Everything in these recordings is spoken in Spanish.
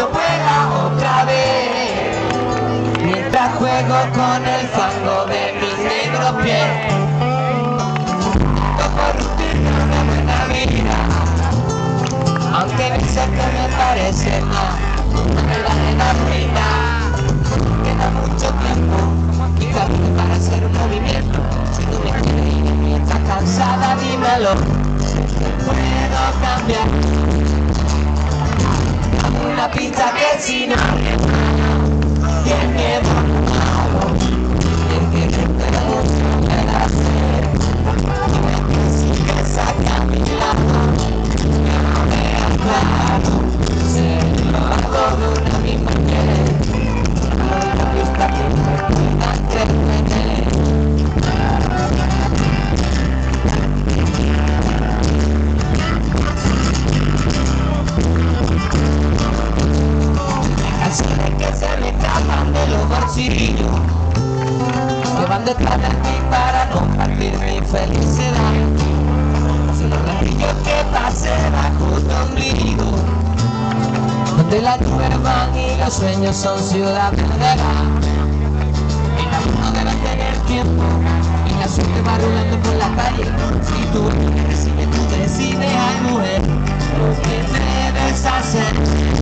pecho vuela otra vez, mientras juego con el fango de mis negros pies. Como rutina una buena vida, aunque no sé que me parece más una la ruina. Queda mucho tiempo y camino para hacer un movimiento. Si tú me quieres ir y estás cansada, dímelo, puedo cambiar. Dame una pista que si no y el miedo malo, y el que te mucho me da hacer. Dime que si que saca a mi lado, que no veas claro, se lo hago de una misma piel. Una pista que me pueda entretener. Canciones que se me escapan de los bolsillos, que van detrás de mí para compartir mi felicidad. Son los ladrillos que pasé bajo tu ombligo, donde las nubes van y los sueños son ciudad verdadera. Y la mano debe tener tiempo y la suerte va rulando por la calle. Si tú decides, tú decides, ay mujer, lo que debes hacer.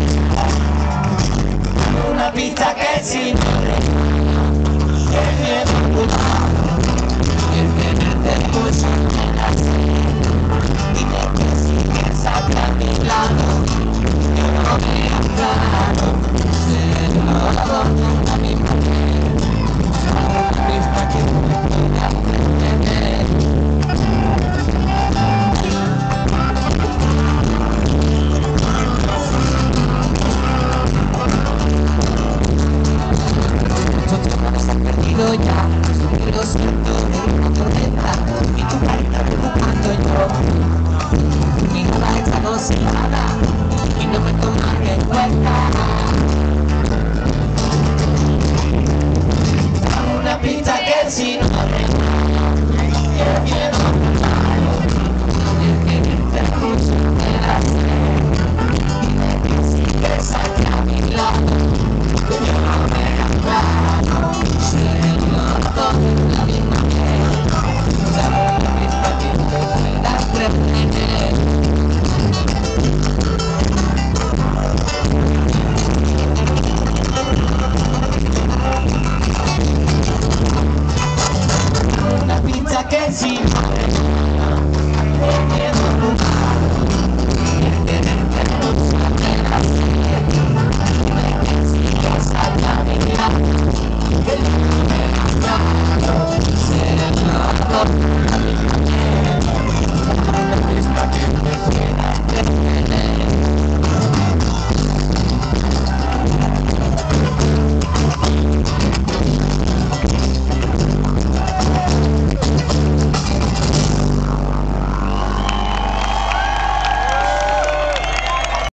Una pista que si no el miedo a tu lado, el tenerte mucho me nace. Dime que sigues acá a mi lado, que no veas claro, se lo hago de una misma piel. Una pista que me pueda entretener. Ya, pero siento de una tormenta y tu carita preocupando yo. Mi nada está congelada y no me toman en cuenta. Dame una pista que si no el miedo malo, el que te mucho me hace. Dime que sigues aquí a mi lado, que yo no me acuerdo. La misma piel, sabe la misma piel que pueda entretener. Una pizza que si no el miedo rumado, y el tenerte mucho me la hace. Dime que sigues a caminar, que no me claro, se lo hago a mi